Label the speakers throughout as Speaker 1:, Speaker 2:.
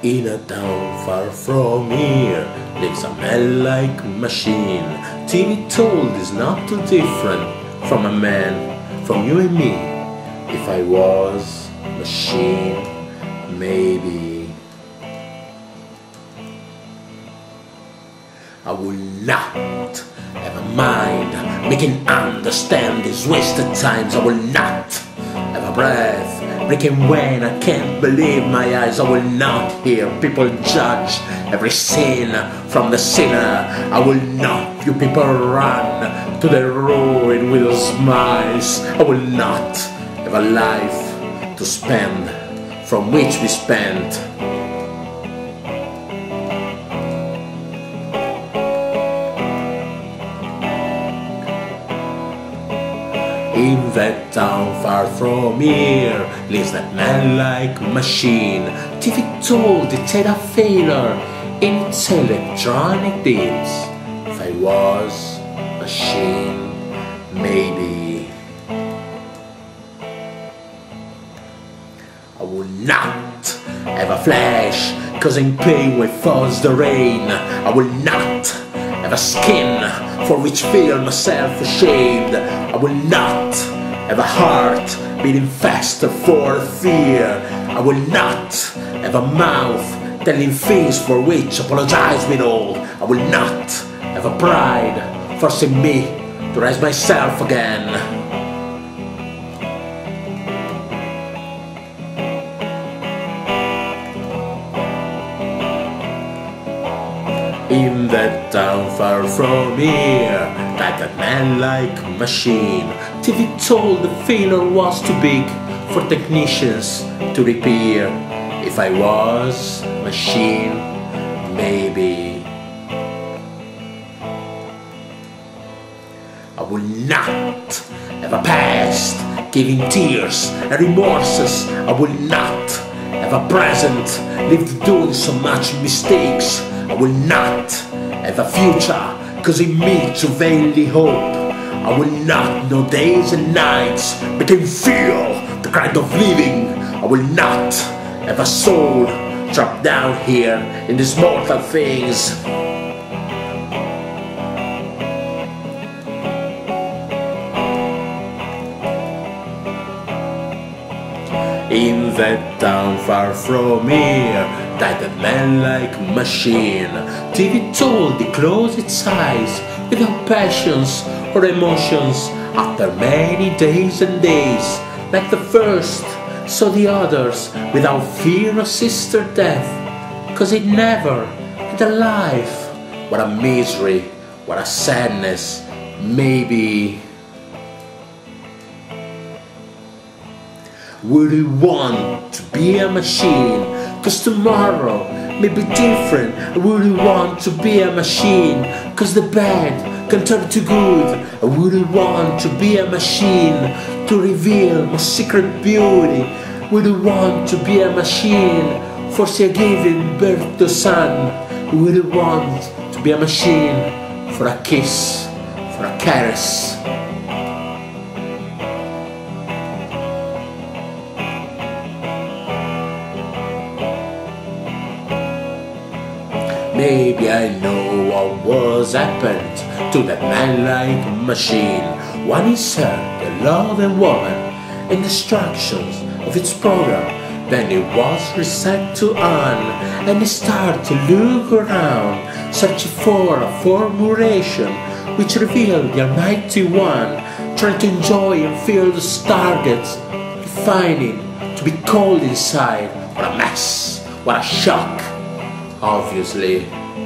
Speaker 1: In a town far from here lives a man-like machine. TV told is not too different from a man, from you and me. If I was machine, maybe I would not have a mind making understand these wasted times. I will not have a breath breaking when I can't believe my eyes. I will not hear people judge every sin from the sinner. I will not view people run to their ruin with their smiles. I will not have a life to spend from which we spent. In that town far from here lives that man-like machine. TV told it had a failure in its electronic deeds. If I was machine, maybe I would not have a flash causing pain when falls the rain. I will not have a skin for which feel myself ashamed. I will not have a heart beating faster for fear. I will not have a mouth telling things for which apologize with all. I will not have a pride forcing me to raise myself again. In that town far from here, like that man-like machine. TV told the failure was too big for technicians to repair. If I was machine, maybe I would not have a past giving tears and remorses. I would not have a present lived doing so much mistakes. I will not have a future causing me to vainly hope. I will not know days and nights but can feel the kind of living. I will not have a soul trapped down here in these mortal things. In that town far from here died a man-like machine. TV told it closed its eyes without passions or emotions. After many days and days, like the first, saw the others without fear of sister death. Cause it never had a life. What a misery, what a sadness. Maybe would you want to be a machine? Cause tomorrow may be different. Would you want to be a machine? Cause the bad can turn to good. Would you want to be a machine to reveal my secret beauty? Would you want to be a machine for giving birth to son? Would you want to be a machine for a kiss, for a caress? Maybe I know what was happened to that man-like machine. One insert the love and woman and instructions of its program. Then it was reset to on, and he started to look around, searching for a formulation which revealed the Almighty One, trying to enjoy and feel the stargates, refining to be cold inside. What a mess! What a shock! Obviously,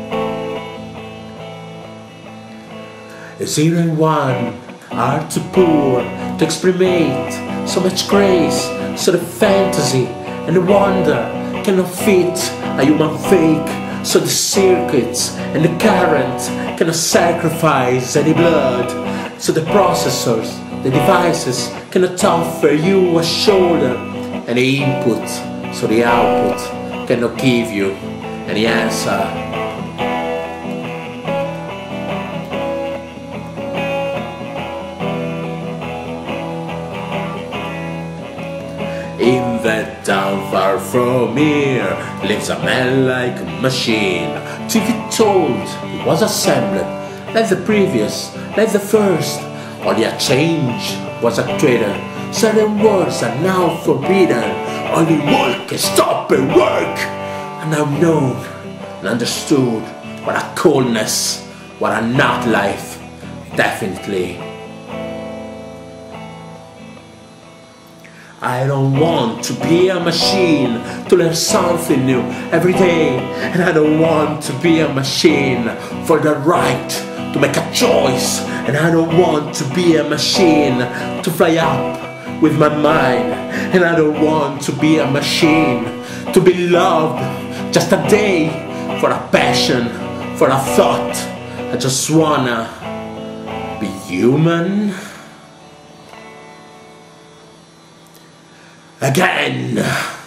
Speaker 1: zero and one are too poor to experiment so much grace, so the fantasy and the wonder cannot fit a human fake, so the circuits and the current cannot sacrifice any blood, so the processors, the devices cannot offer you a shoulder and the input, so the output cannot give you any answer. In that down far from here lives a man like a machine. To be told he was assembled like the previous, like the first. Only a change was a traitor. Certain words are now forbidden. Only work can stop and work. And I've known and understood what a coldness, what a not life, definitely. I don't want to be a machine, to learn something new every day. And I don't want to be a machine for the right to make a choice. And I don't want to be a machine to fly up with my mind. And I don't want to be a machine to be loved just a day for a passion, for a thought. I just wanna be human again.